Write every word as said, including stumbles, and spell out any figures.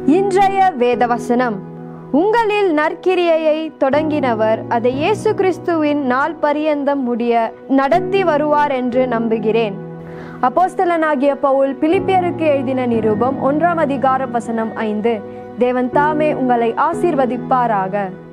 இன்றைய வேதவசனம். உங்களில் நற்கிரியையை தொடங்கினவர் அதை இயேசு கிறிஸ்துவின் நாள் பரியந்தம் முடிய நடத்தி வருவார் என்று நம்புகிறேன். அப்போஸ்தலனாகிய பவுல் பிலிப்பியருக்கு எழுதின நிருபம் ஒன்றாம் அதிகார வசனம் ஐந்து. தேவன் தாமே உங்களை ஆசீர்வதிப்பாராக.